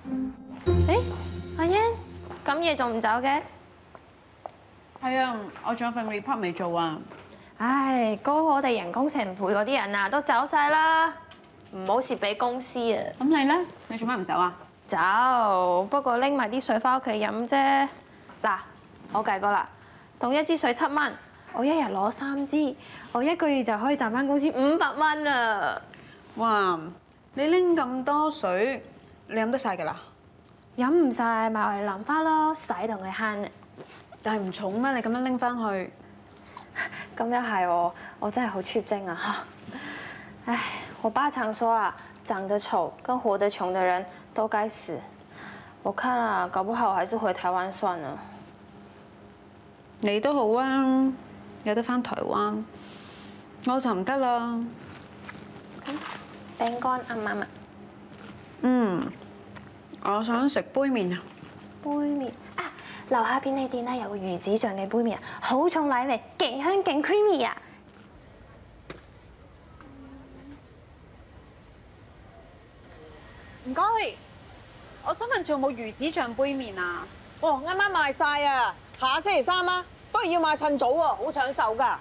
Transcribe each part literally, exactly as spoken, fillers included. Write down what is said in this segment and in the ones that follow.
誒，阿欣，咁夜仲唔走嘅？ 係啊，我仲有份 report 未做啊。 唉，哥，我哋人工成倍嗰啲人啊，都走晒啦，唔好蝕俾公司啊。 咁你咧？你做乜唔走啊？ 走，不過拎埋啲水翻屋企飲啫。嗱，我計過啦，同一支水七蚊，我一日攞三支，我一個月就可以賺翻公司五百蚊啦。 哇！你拎咁多水，你飲得晒㗎啦？ 飲唔晒咪我哋淋花咯，使同佢慳啊！ 但係唔重咩？你咁樣拎翻去， 咁又係喎，我真係好 cheap 精啊！唉，我爸常說啊，長得醜跟活得窮的人都該死。我看啊，搞不好還是回台灣算了。 你都好啊，有得翻台灣，我就唔得啦。 餅乾啱唔啱啊？ 嗯，我想食杯麵啊！ 杯麵啊！樓下便利店咧有個魚子醬嘅杯麵啊，好重奶味，勁香勁 creamy 啊！ 唔該，我想問仲有冇魚子醬杯麵啊？ 哦，啱啱賣晒啊！下星期三啊，不過要買趁早喎，好搶手㗎。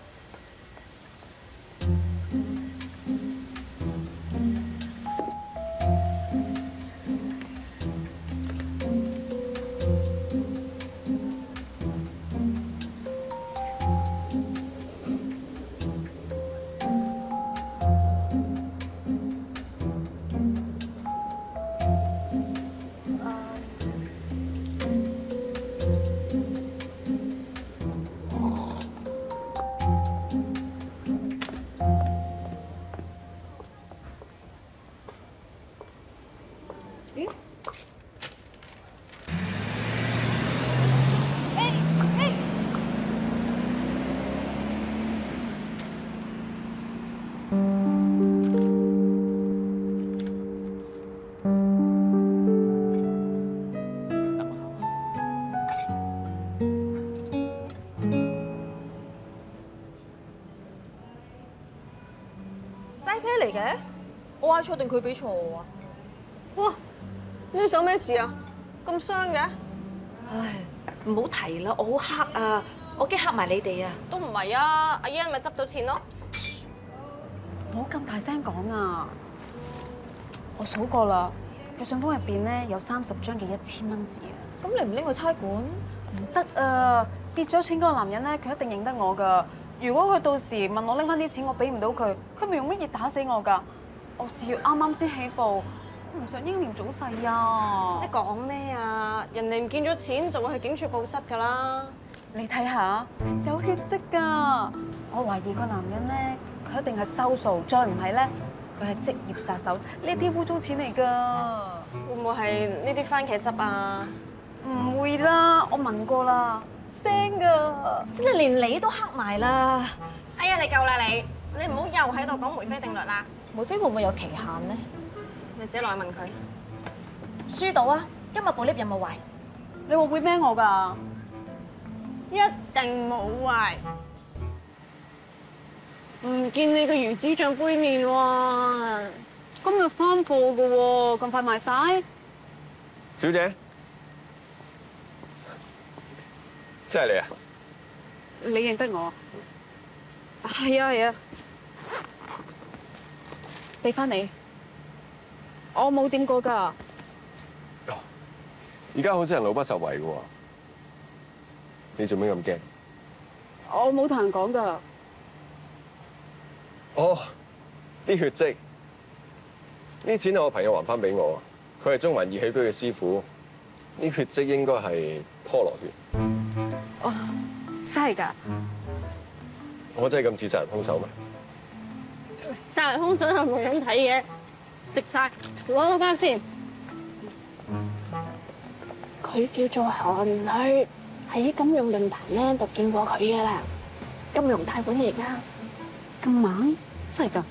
齋啡嚟嘅，我嗌錯定佢俾錯我啊？ 哇！呢手咩事啊？咁傷嘅？ 唉，唔好提啦，我好黑啊，我驚黑埋你哋啊！ 都唔係啊，阿欣咪執到錢咯。 唔好咁大聲講啊！我數過啦，佢信封入邊咧有三十張嘅一千蚊紙啊！ 咁你唔拎去差館？ 唔得啊！跌咗錢嗰個男人咧，佢一定認得我㗎。如果佢到時問我拎翻啲錢，我俾唔到佢，佢咪用乜嘢打死我㗎？我事業啱啱先起步，唔想英年早逝啊！ 你講咩啊？人哋唔見咗錢就會去警署報失㗎啦。 你睇下，有血跡㗎。我懷疑個男人咧，佢一定係收數，再唔係咧，佢係職業殺手。呢啲污糟錢嚟㗎。 會唔會係呢啲番茄汁啊？ 唔會啦，我聞過啦。聲噶， 真係連你都黑埋啦！ 哎呀，你夠啦你！你唔好又喺度講梅菲定律啦。 梅菲會唔會有期限咧？ 你自己落去問佢。 輸到啊！今日部 lift 有冇壞？ 你話會孭我㗎？ 一定冇壞。唔見你個魚子醬杯麵喎， 今日翻貨㗎喎，咁快賣晒？ 小姐。真係你啊！ 你認得我？係啊係啊，俾翻你。我冇點過㗎。 而家好少人老不實惠㗎喎，你做咩咁驚？ 我冇同人講㗎。 哦，啲血跡，呢錢係我朋友還翻俾我，佢係中環熱起居嘅師傅，呢血跡應該係拖羅血。 哦，真係㗎？ 我真係咁似殺人兇手咩？ 殺人兇手又冇樣睇嘅，食晒，攞多翻先。佢叫做韓女，喺金融論壇咧度見過佢㗎啦，金融貸款嚟㗎。 咁猛？真係㗎？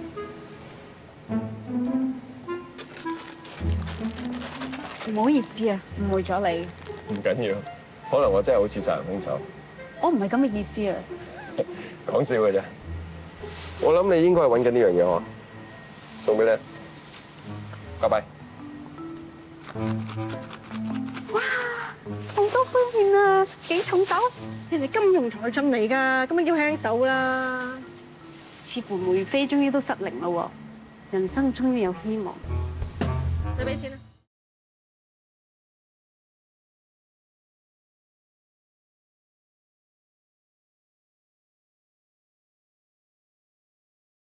唔好意思啊，誤會咗你。 唔緊要，可能我真係好似殺人兇手。 我唔係咁嘅意思啊。 講笑嘅啫。我諗你應該係揾緊呢樣嘢喎，送俾你。拜拜。 哇，好多杯麵啊，幾重手？你哋金融才俊嚟㗎，咁樣要輕手啦。 似乎梅妃終於都失靈啦喎，人生終於有希望。 你俾錢啦。